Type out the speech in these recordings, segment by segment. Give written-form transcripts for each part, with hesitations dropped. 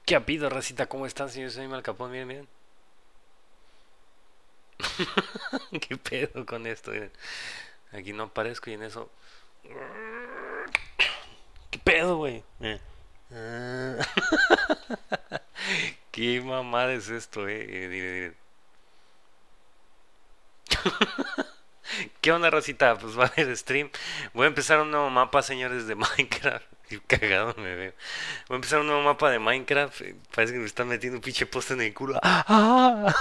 ¿Qué ha habido, racita? ¿Cómo están, señor? Soy Mal Capón, miren, miren. ¿Qué pedo con esto? Miren. Aquí no aparezco y en eso. ¿Qué pedo, güey? Ah. ¿Qué mamada es esto, eh? Miren, miren. ¿Qué onda, racita? Pues va a haber stream. Voy a empezar un nuevo mapa, señores, de Minecraft. Qué cagado me veo. Voy a empezar un nuevo mapa de Minecraft. Parece que me están metiendo un pinche poste en el culo. ¡Ah!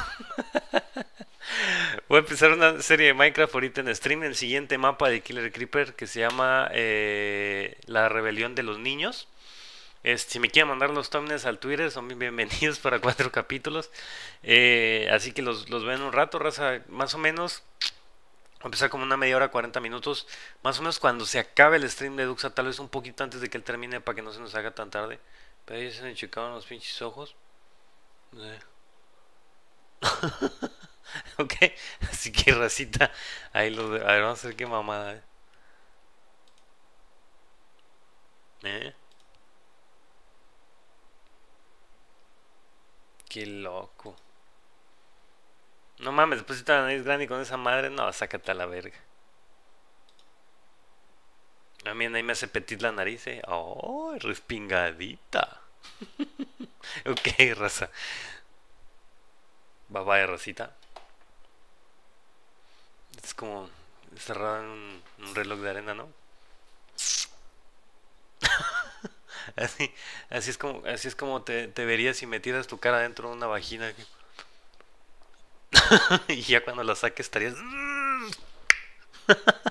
Voy a empezar una serie de Minecraft ahorita en stream. El siguiente mapa de Killer Creeper que se llama La Rebelión de los Niños. Si me quieren mandar los thumbnails al Twitter, son bienvenidos para 4 capítulos. Así que los veo en un rato, raza. Más o menos, voy a empezar como una media hora, 40 minutos. Más o menos cuando se acabe el stream de Duxa, tal vez un poquito antes de que él termine para que no se nos haga tan tarde. Pero ya se me checaron los pinches ojos. Eh. Ok, así que racita, ahí los a ver, vamos a ver qué mamada. ¿Eh? Qué loco. No mames, después de la nariz grande y con esa madre, no, sácate a la verga. A mí ahí me hace petit la nariz, eh. Oh, respingadita. Ok, raza. Bye bye, racita. Es como cerrado en un reloj de arena, ¿no? Así, así es como te verías si metieras tu cara dentro de una vagina. Y ya cuando la saques estarías.